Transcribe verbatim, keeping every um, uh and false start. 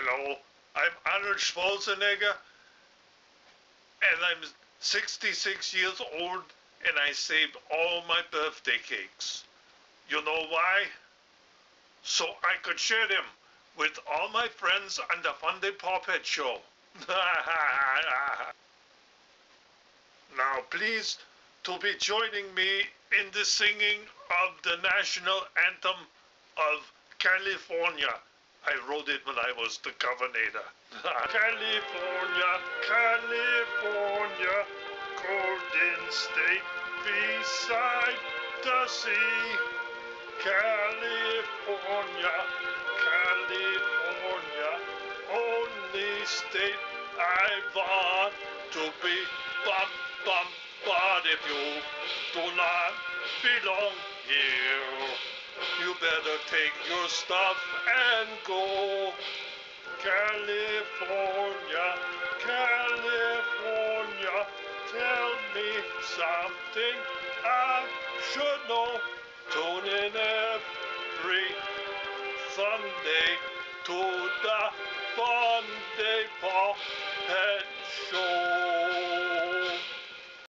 Hello, I'm Arnold Schwarzenegger, and I'm sixty-six years old, and I saved all my birthday cakes. You know why? So I could share them with all my friends on the Funday Pawpet Show. Now please to be joining me in the singing of the national anthem of California. I wrote it when I was the governor. California, California, golden state beside the sea. California, California, only state I want to be. Bum, bum, but if you do not belong here, you better take your stuff and go. California, California, tell me something I should know. Tune in every Sunday to the Funday Pawpet Show.